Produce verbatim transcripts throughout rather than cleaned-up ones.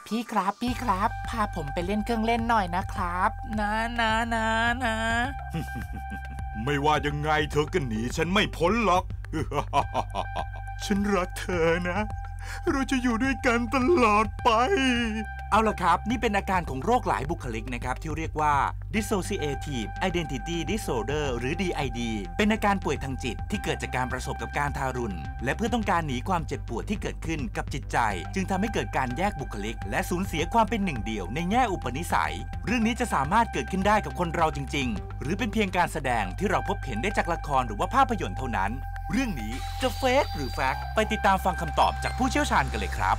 พี่ครับพี่ครับพาผมไปเล่นเครื่องเล่นหน่อยนะครับนะนะนะนะไม่ว่ายังไงเธอก็หนีฉันไม่พ้นหรอก ฉันรักเธอนะเราจะอยู่ด้วยกันตลอดไปเอาล่ะครับนี่เป็นอาการของโรคหลายบุคลิกนะครับที่เรียกว่า Dissociative Identity Disorder หรือ ดี ไอ ดี เป็นอาการป่วยทางจิตที่เกิดจากการประสบกับการทารุณและเพื่อต้องการหนีความเจ็บปวดที่เกิดขึ้นกับจิตใจจึงทำให้เกิดการแยกบุคลิกและสูญเสียความเป็นหนึ่งเดียวในแง่อุปนิสัยเรื่องนี้จะสามารถเกิดขึ้นได้กับคนเราจริงๆหรือเป็นเพียงการแสดงที่เราพบเห็นได้จากละครหรือว่าภาพยนตร์เท่านั้นเรื่องนี้จะเฟกหรือแฟกต์ไปติดตามฟังคำตอบจากผู้เชี่ยวชาญกันเลยครับ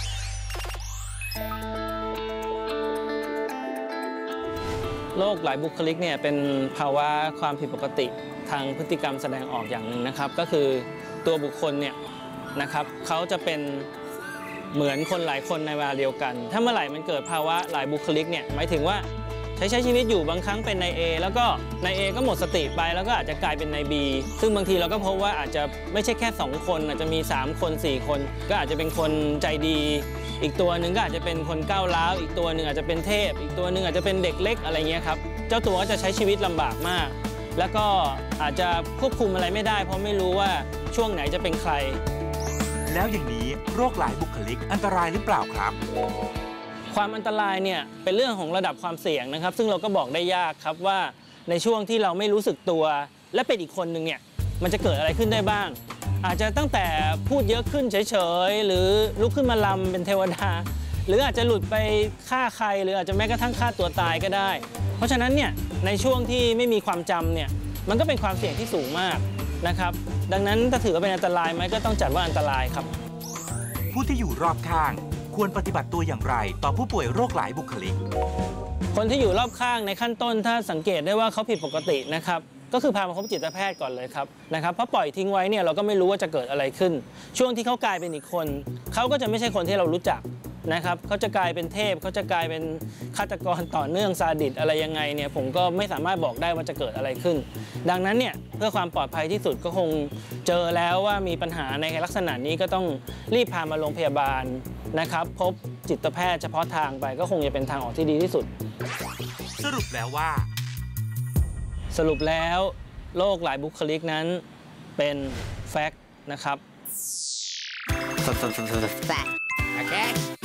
โรคหลายบุคลิกเนี่ยเป็นภาวะความผิดปกติทางพฤติกรรมแสดงออกอย่างหนึ่งนะครับก็คือตัวบุคคลเนี่ยนะครับเขาจะเป็นเหมือนคนหลายคนในเวลาเดียวกันถ้าเมื่อไหร่มันเกิดภาวะหลายบุคลิกเนี่ยหมายถึงว่าใช้ใช้ชีวิตอยู่บางครั้งเป็นนาย A แล้วก็นาย A ก็หมดสติไปแล้วก็อาจจะกลายเป็นนาย B ซึ่งบางทีเราก็พบว่าอาจจะไม่ใช่แค่สองคนอาจจะมีสามคนสี่คนก็อาจจะเป็นคนใจดีอีกตัวหนึ่งก็อาจจะเป็นคนก้าวร้าวอีกตัวหนึ่งอาจจะเป็นเทพอีกตัวหนึ่งอาจจะเป็นเด็กเล็กอะไรเงี้ยครับเจ้าตัวก็จะใช้ชีวิตลำบากมากแล้วก็อาจจะควบคุมอะไรไม่ได้เพราะไม่รู้ว่าช่วงไหนจะเป็นใครแล้วอย่างนี้โรคหลายบุคลิกอันตรายหรือเปล่าครับความอันตรายเนี่ยเป็นเรื่องของระดับความเสี่ยงนะครับซึ่งเราก็บอกได้ยากครับว่าในช่วงที่เราไม่รู้สึกตัวและเป็นอีกคนหนึ่งเนี่ยมันจะเกิดอะไรขึ้นได้บ้างอาจจะตั้งแต่พูดเยอะขึ้นเฉยๆหรือลุกขึ้นมาลำเป็นเทวดาหรืออาจจะหลุดไปฆ่าใครหรืออาจจะแม้กระทั่งฆ่าตัวตายก็ได้เพราะฉะนั้นเนี่ยในช่วงที่ไม่มีความจำเนี่ยมันก็เป็นความเสี่ยงที่สูงมากนะครับดังนั้นถ้าถือว่าเป็นอันตรายไหมก็ต้องจัดว่าอันตรายครับผู้ที่อยู่รอบข้างควรปฏิบัติตัวอย่างไรต่อผู้ป่วยโรคหลายบุคลิกคนที่อยู่รอบข้างในขั้นต้นถ้าสังเกตได้ว่าเขาผิดปกตินะครับก็คือพามาพบจิตแพทย์ก่อนเลยครับนะครับเพราะปล่อยทิ้งไว้เนี่ยเราก็ไม่รู้ว่าจะเกิดอะไรขึ้นช่วงที่เขากลายเป็นอีกคนเขาก็จะไม่ใช่คนที่เรารู้จักนะครับเขาจะกลายเป็นเทพเขาจะกลายเป็นฆาตกรต่อเนื่องซาดิสอะไรยังไงเนี่ยผมก็ไม่สามารถบอกได้ว่าจะเกิดอะไรขึ้นดังนั้นเนี่ยเพื่อความปลอดภัยที่สุดก็คงเจอแล้วว่ามีปัญหาในลักษณะนี้ก็ต้องรีบพามาโรงพยาบาลนะครับพบจิตแพทย์เฉพาะทางไปก็คงจะเป็นทางออกที่ดีที่สุดสรุปแล้วว่าสรุปแล้วโรคหลายบุคลิกนั้นเป็นแฟกต์นะครับแฟกต์โอเค